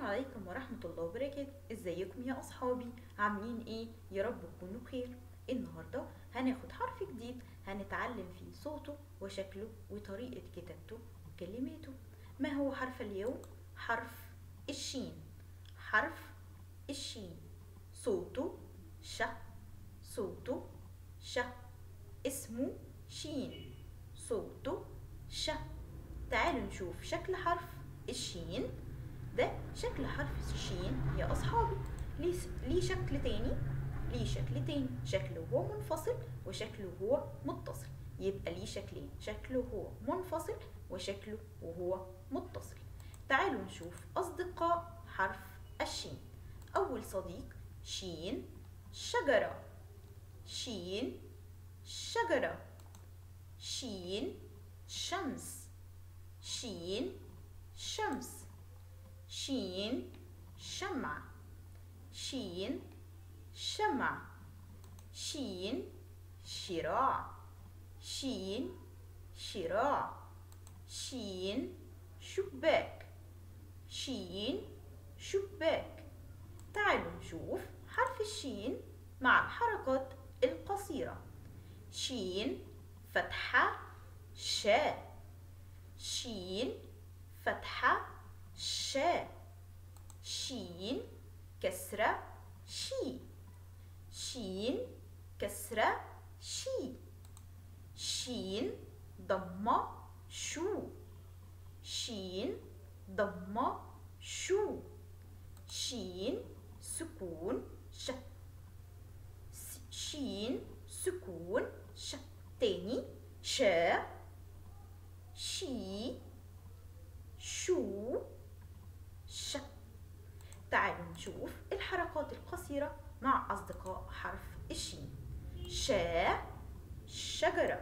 عليكم ورحمة الله وبركاته. ازيكم يا اصحابي؟ عاملين ايه؟ يا رب تكونوا بخير. النهاردة هناخد حرف جديد هنتعلم فيه صوته وشكله وطريقة كتابته وكلماته. ما هو حرف اليوم؟ حرف الشين. حرف الشين صوته ش. صوته ش. اسمه شين. صوته ش. تعالوا نشوف شكل حرف الشين. ده شكل حرف الشين يا أصحابي. ليه شكل تاني. ليه شكل تاني، شكله هو منفصل وشكله هو متصل. يبقى ليه شكلين، شكله هو منفصل وشكله وهو متصل. تعالوا نشوف أصدقاء حرف الشين. أول صديق شين شجرة. شين شجرة. شين شمس. شين شمس. شين شمع. شين شمع. شين شراع. شين شراع. شين شباك. شين شباك. تعالوا نشوف حرف الشين مع الحركات القصيرة. شين فتحة شاء. شين فتحة شاء. شين كسرة شي. شين كسرة شي. شين ضمة شو. شين ضمة شو. شين سكون ش. شين سكون ش. تاني شا شي شو ش. تعالوا نشوف الحركات القصيرة مع أصدقاء حرف الشين. شا شجرة.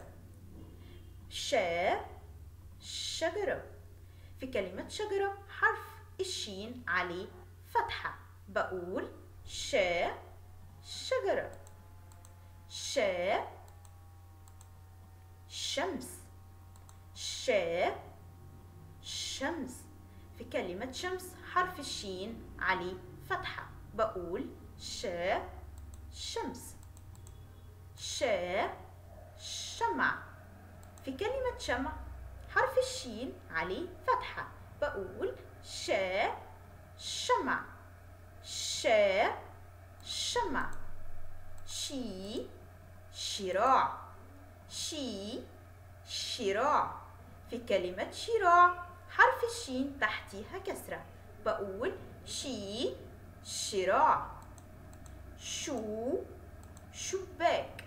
شا شجرة. في كلمة شجرة حرف الشين عليه فتحة. بقول شا شجرة. شا شمس. شا شمس. في كلمة شمس حرف الشين عليه فتحة. بقول شا شمس. شا شمع. في كلمة شمع حرف الشين عليه فتحة. بقول شا شمع. شا شمع. شي شراع. شي شراع. في كلمة شراع حرف الشين تحتيها كسرة. بقول شي شراع. شو شباك.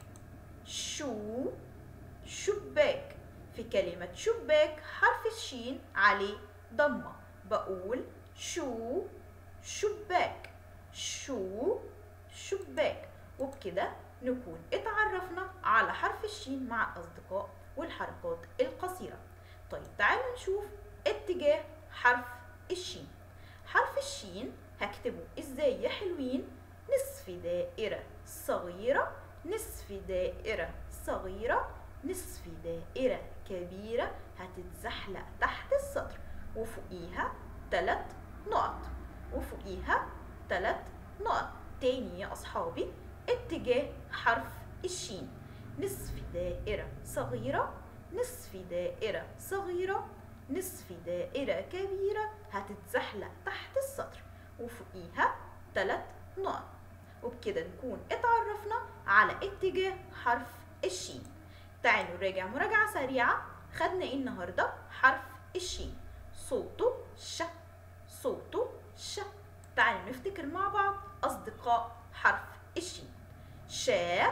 شو شباك. في كلمة شباك حرف الشين عليه ضمة. بقول شو شباك. شو شباك. وبكده نكون اتعرفنا على حرف الشين مع الأصدقاء والحركات القصيرة. طيب تعالوا نشوف اتجاه حرف الشين. حرف الشين هكتبه ازاي يا حلوين؟ نصف دائرة صغيرة. نصف دائرة صغيرة. نصف دائرة كبيرة هتتزحلق تحت السطر وفوقيها 3 نقط. وفوقيها 3 نقط. تاني يا أصحابي اتجاه حرف الشين. نصف دائرة صغيرة. نصف دائرة صغيرة. نصف دائرة كبيرة هتتزحلق تحت السطر وفوقيها 3 نقط. وبكده نكون اتعرفنا على اتجاه حرف الشين. تعالوا نراجع مراجعة سريعة. خدنا ايه النهاردة؟ حرف الشين صوته ش. صوته ش. تعالوا نفتكر مع بعض أصدقاء حرف الشين. شا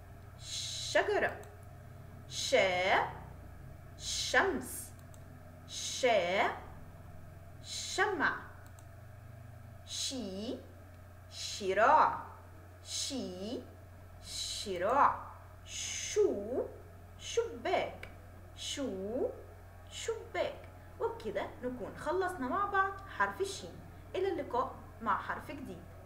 شجرة. شا شمس. شا شمع. شي شراع. شي شراع. شو شباك. شو شباك. وبكده نكون خلصنا مع بعض حرف الشين. إلى اللقاء مع حرف جديد.